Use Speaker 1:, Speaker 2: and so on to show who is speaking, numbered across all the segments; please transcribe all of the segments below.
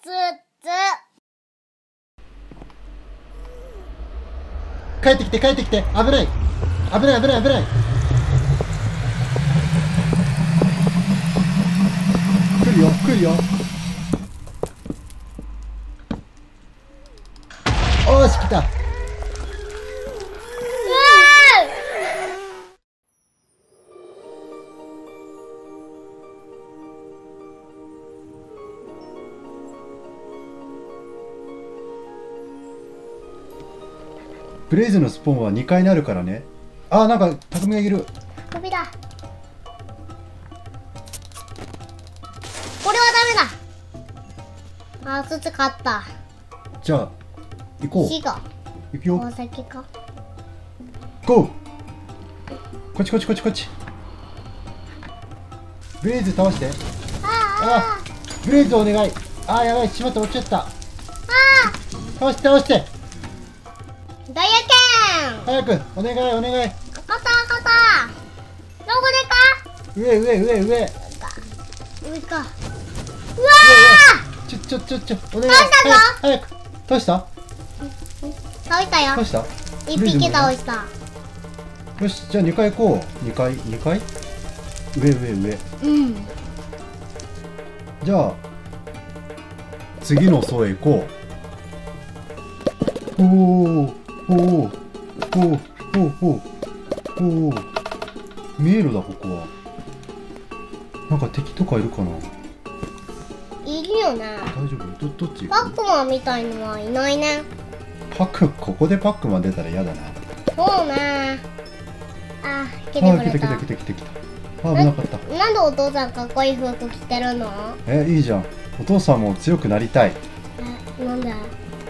Speaker 1: 帰ってきて帰ってきて、危ない危ない危ない危ない。来るよ来るよ。おーし来た。ブレイズのスポーンは2階にあるからね。あー、なんか匠がいる。
Speaker 2: 匠だ。これはダメだ。あー、つつ勝った。
Speaker 1: じゃあ行こう。
Speaker 2: 死が
Speaker 1: 行くよ。
Speaker 2: 大崎か。
Speaker 1: ゴー。こっちこっちこっちこっち。ブレイズ倒して。あー、ブレイズお願い。あー、やばい、しまった、落ちちゃった。倒して倒して。
Speaker 2: ダイヤ剣。
Speaker 1: 早くお願いお願い。
Speaker 2: 勝った勝った。どこでか。
Speaker 1: 上上上上。
Speaker 2: 上か。うわー。
Speaker 1: ちょお願い。
Speaker 2: 倒したぞ。
Speaker 1: 早く倒した。
Speaker 2: 倒したよ。
Speaker 1: 倒した。
Speaker 2: 一匹倒した。
Speaker 1: よし、じゃあ2階行こう。2階2階。上上上。
Speaker 2: うん。
Speaker 1: じゃあ次の層へ行こう。おおおおお迷路だここは。なんか敵とかいるかな。
Speaker 2: いるよね。
Speaker 1: 大丈夫。どっち行く。
Speaker 2: パックマンみたいのはいないね。
Speaker 1: ここでパックマン出たら嫌だな。
Speaker 2: そうね。あ、来てくれた。
Speaker 1: 来た。あ、危なかった。
Speaker 2: なんでお父さんかっこいい服着てるの？
Speaker 1: いいじゃん。お父さんも強くなりたい。
Speaker 2: なんで？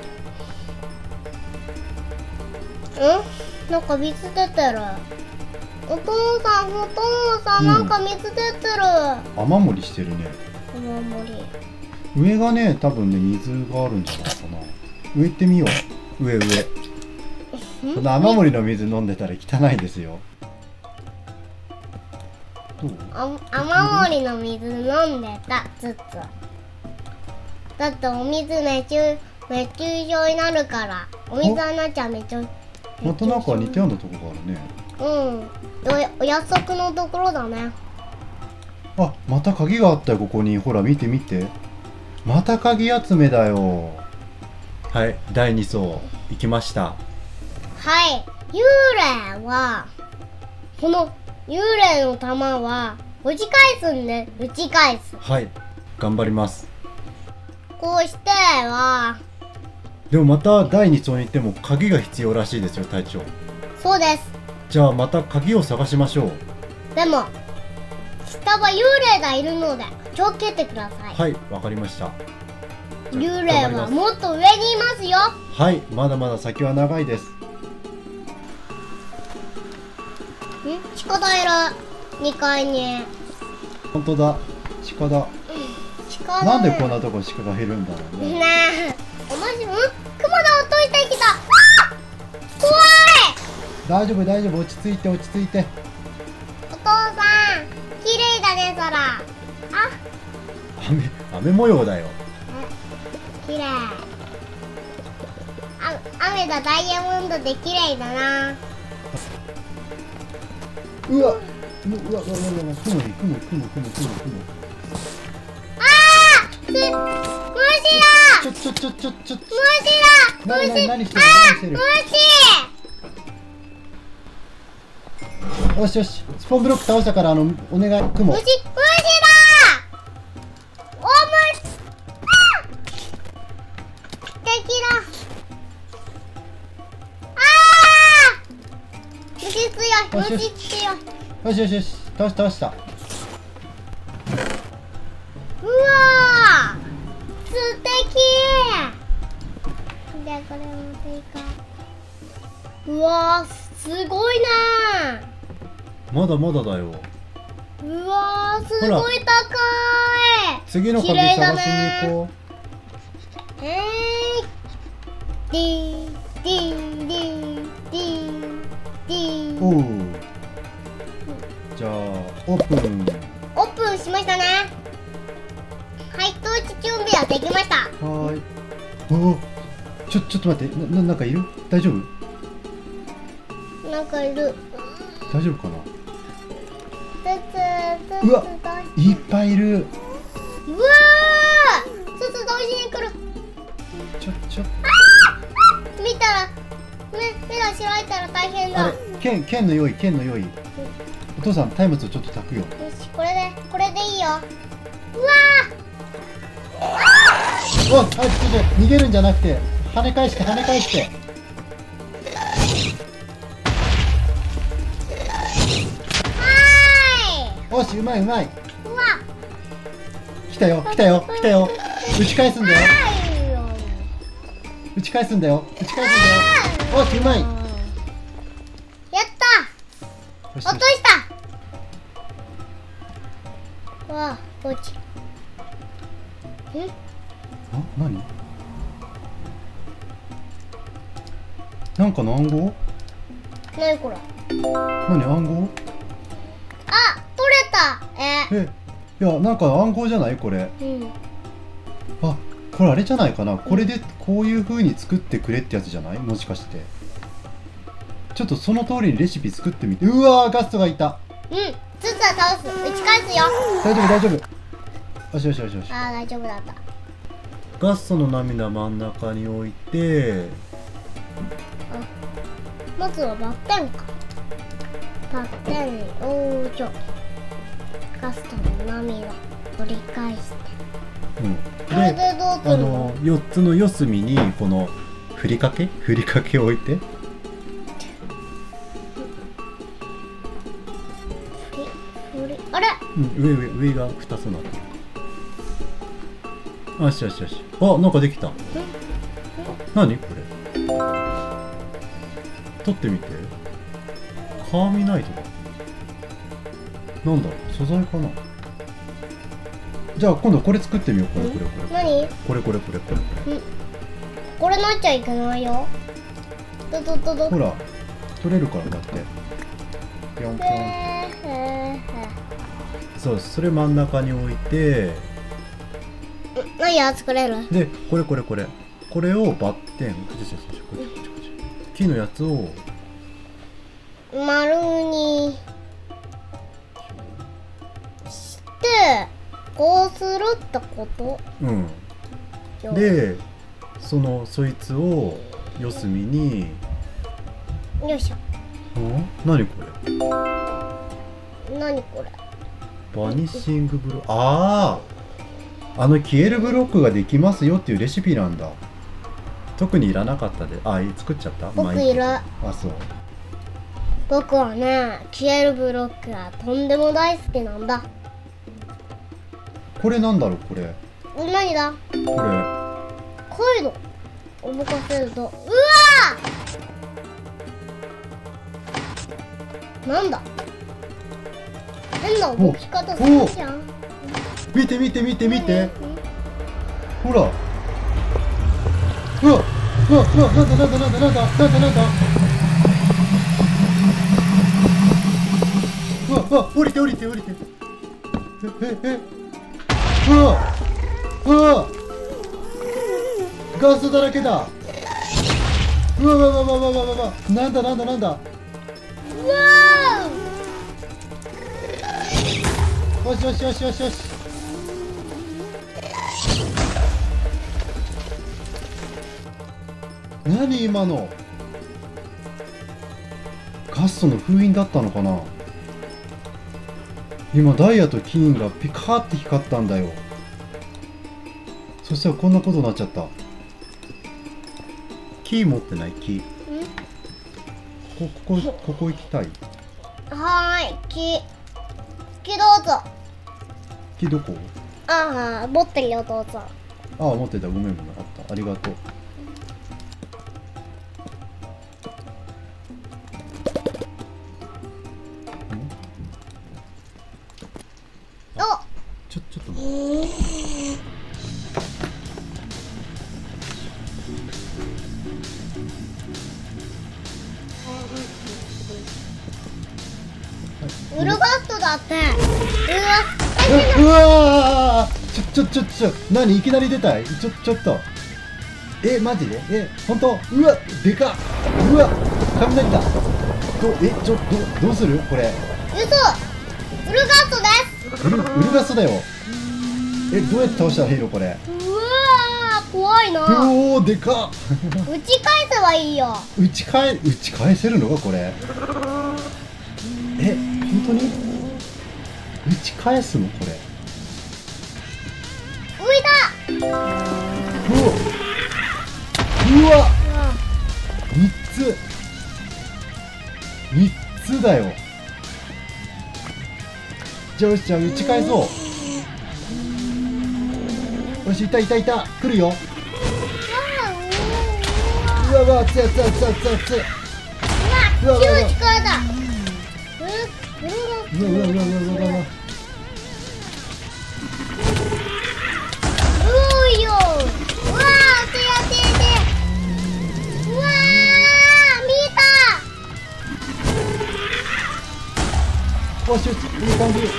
Speaker 2: なんか水出てる。お父さん、なんか水出てる。
Speaker 1: 雨漏りしてるね。
Speaker 2: 雨漏り。
Speaker 1: 上がね、多分ね、水があるんじゃないかな。上行ってみよう。上。その雨漏りの水飲んでたら汚いですよ。どう？
Speaker 2: 雨漏りの水飲んでた、ずっと。だってお水熱中症になるから。お水はなっちゃうめっちゃ。
Speaker 1: またなんか似たようなとこがあるね。
Speaker 2: お約束のところだね。
Speaker 1: あ、また鍵があったよ、ここに。ほら、見て見て。また鍵集めだよ。はい、第2層行きました。
Speaker 2: はい、幽霊はこの幽霊の玉は打ち返すんで、打ち返す。
Speaker 1: はい、頑張ります。
Speaker 2: こうしては。
Speaker 1: でもまた第2層に行っても鍵が必要らしいですよ、隊長。
Speaker 2: そうです。
Speaker 1: じゃあまた鍵を探しましょう。
Speaker 2: でも下は幽霊がいるので気をつけてください。
Speaker 1: はい、わかりました。
Speaker 2: 幽霊はもっと上にいますよ。
Speaker 1: はい、まだまだ先は長いです。
Speaker 2: 鹿がいる。2階に。
Speaker 1: 本当だ、鹿だ。
Speaker 2: 鹿だ。
Speaker 1: なんでこんなとこ鹿がいるんだろうね。
Speaker 2: ねえ、おまじ雲が落としてきた。怖い。
Speaker 1: 大丈夫大丈夫、落ち着いて落ち着いて。
Speaker 2: お父さん、綺麗だね空。
Speaker 1: 雨模様だよ。
Speaker 2: 綺麗。雨だ、ダイヤモンドで綺麗だな。
Speaker 1: うわ雲に雲。
Speaker 2: 虫だ。
Speaker 1: ちょ
Speaker 2: 虫だ。
Speaker 1: 何してる。よしよし、スポンブロック倒したからお願い、雲。
Speaker 2: 虫だ。敵だ。虫強い。
Speaker 1: よし、倒した。
Speaker 2: うわー、素敵。じゃあこれ持っていこう。うわー、すごいな。
Speaker 1: まだまだだよ。
Speaker 2: うわー、すごい高い。
Speaker 1: 次の鍵探しに行こう。
Speaker 2: ディーディーディーディーディー。
Speaker 1: おう。じゃあオープン
Speaker 2: しましたね。ははい統一準備はできました。
Speaker 1: はーい。おお、ちょっと待って、なんかいる？大丈夫？
Speaker 2: なんかいる。
Speaker 1: 大丈夫かな？
Speaker 2: う
Speaker 1: うわ、いっぱいいる。
Speaker 2: うわー、つつ同時に来る。見たら目が開いたら大変だ。
Speaker 1: あれ、剣の用意。お父さん、松明をちょっと炊くよ。
Speaker 2: よし、これでいいよ。うわ
Speaker 1: お、ちょっと逃げるんじゃなくて跳ね返して。
Speaker 2: ー、は
Speaker 1: おし、うまい。
Speaker 2: ーい。うわ、
Speaker 1: 来たよ。打ち返すんだよ。
Speaker 2: はい
Speaker 1: 打ち返すんだよ。おし、うまい。よ
Speaker 2: やった
Speaker 1: し
Speaker 2: 落とした。わあ、落ち。
Speaker 1: あ、何？なんかの暗号？
Speaker 2: なにこれ。
Speaker 1: 何暗号？
Speaker 2: あ、取れた。
Speaker 1: いや、なんか暗号じゃないこれ。あ、これあれじゃないかな。これでこういう風に作ってくれってやつじゃない？もしかして。ちょっとその通りにレシピ作ってみて。うわー、ガストがいた。
Speaker 2: つつは倒す。打ち返すよ。
Speaker 1: 大丈夫。よし。
Speaker 2: ああ、大丈夫だった。
Speaker 1: ガストの涙真ん中に置いて、
Speaker 2: まずはバッテンか。バッテンに王女。ガストの涙取り返して。これでどうするの
Speaker 1: 4つの四隅にこのふりかけを置いて。
Speaker 2: あれ、
Speaker 1: 上が2つになってる。よし。あ、なんかできた。何これ。取ってみて。カーミナイトだ。なんだろう、素材かな。じゃあ今度これ作ってみよう。これ。
Speaker 2: 何？
Speaker 1: これ。
Speaker 2: これなっちゃいけないよ。
Speaker 1: ほら、取れるからだって。ぴょんぴょん。そう、それ真ん中に置いて。
Speaker 2: 何や作れる？
Speaker 1: で、これ。これをバッテン。木のやつを。
Speaker 2: 丸にしてこうするってこと？
Speaker 1: で、そいつを四隅に。
Speaker 2: よいしょ。
Speaker 1: 何これ？バニッシングブロック。消えるブロックができますよっていうレシピなんだ。特にいらなかったで。作っちゃった。
Speaker 2: 僕いる。
Speaker 1: そう。
Speaker 2: 僕はね、消えるブロックがとんでも大好きなんだ。
Speaker 1: これなんだろう、これ。
Speaker 2: 何だ？
Speaker 1: これ。
Speaker 2: こういうの動かせると、うわー！なんだ？変な動き方するじゃん。
Speaker 1: 見て。ほら。うわ、なんだ。うわ、降りて。うわ、ガスだらけだ。うわ、なんだ。
Speaker 2: うわー！
Speaker 1: よし。何今の？ガストの封印だったのかな。今ダイヤと金がピカーって光ったんだよ。そしたらこんなことになっちゃった。キー持ってない？キー。ここ行きたい。
Speaker 2: はーい、木どうぞ。
Speaker 1: 木どこ？
Speaker 2: 持ってるよ、どうぞ。
Speaker 1: 持ってた。ごめん。あった。ありがとう。ちょっと待って。
Speaker 2: ウルガストだって。
Speaker 1: うわー、 何いきなり出たい？ちょっと。マジで？本当？うわ、でかっ。うわ、雷だ。どうするこれ？
Speaker 2: 嘘。ウルガストです。
Speaker 1: ウルガストだよ。どうやって倒したらいいのこれ？
Speaker 2: うわー、怖いな。
Speaker 1: おお、でかっ。
Speaker 2: 打ち返せばいいよ。
Speaker 1: 打ち返せるのかこれ？本当に？打ち返すのこれ？
Speaker 2: 浮いた。
Speaker 1: うわ、3つだよ。じゃあよし、じゃあ打ち返そう。よし、いた来るよ。うわ、熱い。
Speaker 2: うわ、強い力だ。
Speaker 1: うわ。よし、いい感じ。よ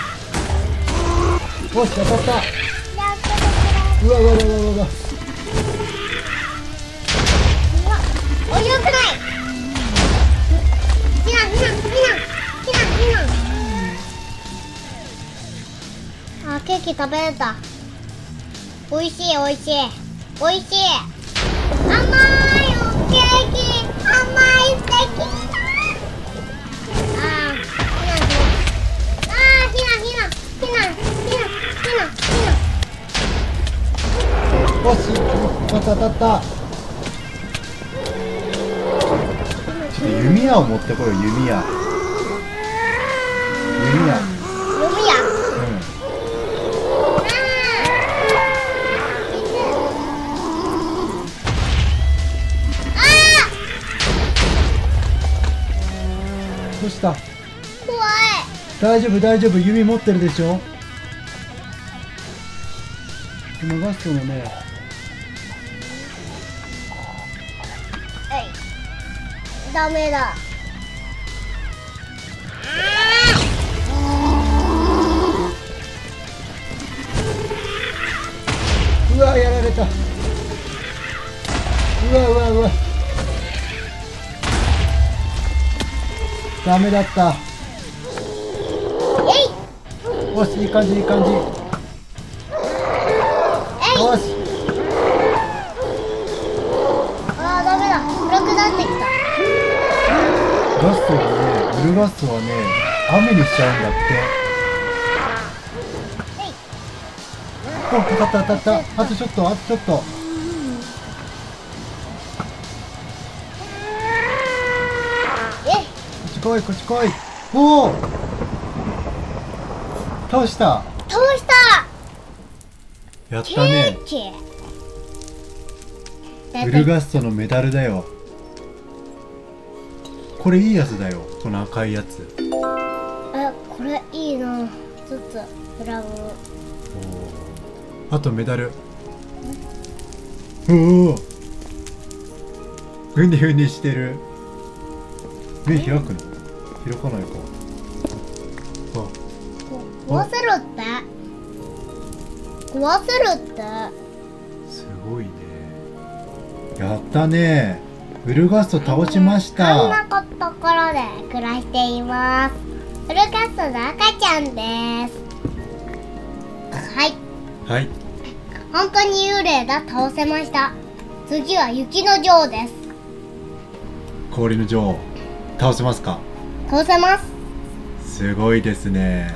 Speaker 1: し、当たった。うわ。
Speaker 2: お、よくない。避難。あ、ケーキ食べれた。おいしい。甘いよ、ケーキ。甘い、素敵。
Speaker 1: よし、当たった。ちょっと弓矢を持ってこいよ、弓矢。どうした？
Speaker 2: 怖い。
Speaker 1: 大丈夫、弓持ってるでしょ。今ガストのね、
Speaker 2: ダメだ。
Speaker 1: うわ、やられた。うわ。ダメだった。よし、いい感じ。よし。
Speaker 2: ダメだ。暗くなってきた。
Speaker 1: ガストはね、ウルガストはね、雨にしちゃうんだって。当たった。あとちょっと。こっち来い。おお、倒した。やったね。ウルガストのメダルだよ。これいいやつだよ、この赤いやつ。
Speaker 2: これいいな。ちょっとフラグ。
Speaker 1: あとメダル。おお、ふにしてる。目開くの？開かないか。
Speaker 2: 壊せるって
Speaker 1: すごいね。やったね。ウルガスト倒しました。
Speaker 2: こんなところで暮らしています。ウルガストの赤ちゃんです。はい。本当に幽霊だ。倒せました。次は雪の女王です。
Speaker 1: 氷の女王倒せますか？
Speaker 2: 倒せます。
Speaker 1: すごいですね。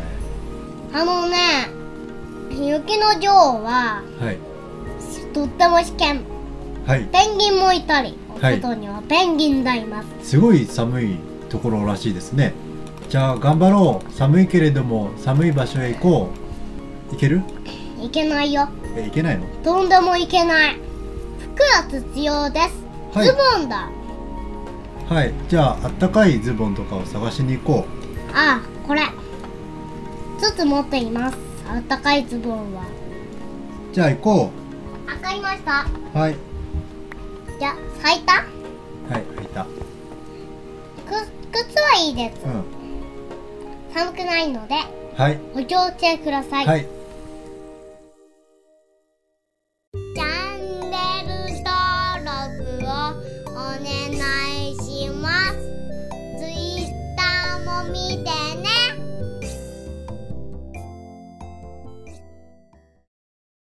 Speaker 2: 雪の女王は、とっても危険。ペンギンもいたり、外にはペンギンがいます。
Speaker 1: すごい寒いところらしいですね。じゃあ頑張ろう。寒いけれども寒い場所へ行こう。行ける？
Speaker 2: 行けないよ。
Speaker 1: 行けないの？
Speaker 2: とんでも行けない。服が必要です。ズボンだ。
Speaker 1: じゃああったかいズボンとかを探しに行こう。
Speaker 2: これ一つ持っています。あったかいズボンは。
Speaker 1: じゃあ行こ
Speaker 2: う。わかりました。じゃあ履いた？
Speaker 1: 履いた。
Speaker 2: 靴はいいです。寒くないので補強してください。